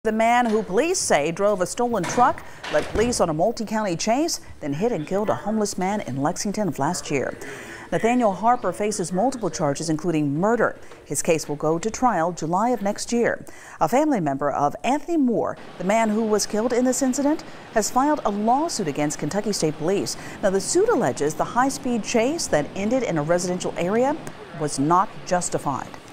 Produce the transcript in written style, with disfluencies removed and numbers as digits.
The man who police say drove a stolen truck, led police on a multi-county chase, then hit and killed a homeless man in Lexington of last year. Nathaniel Harper faces multiple charges, including murder. His case will go to trial July of next year. A family member of Anthony Moore, the man who was killed in this incident, has filed a lawsuit against Kentucky State Police. Now, the suit alleges the high-speed chase that ended in a residential area was not justified.